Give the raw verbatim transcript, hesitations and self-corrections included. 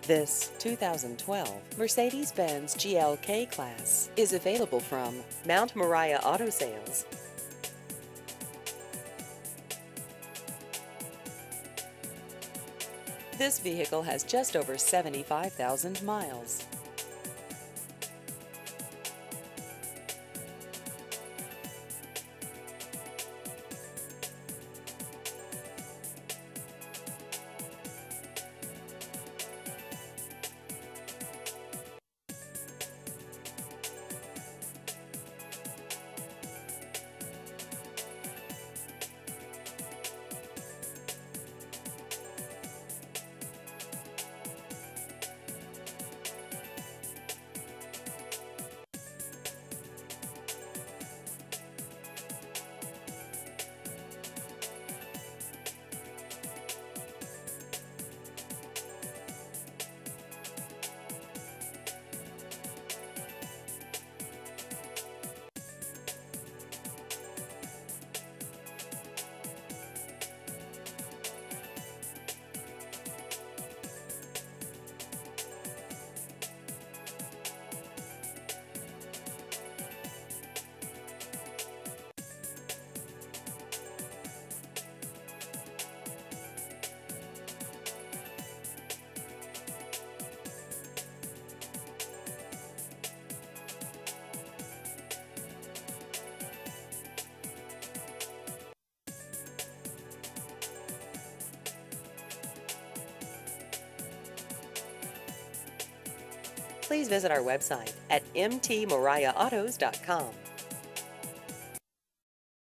This two thousand twelve Mercedes-Benz G L K Class is available from Mount Moriah Auto Sales. This vehicle has just over seventy-five thousand miles. Please visit our website at m t moriah autos dot com.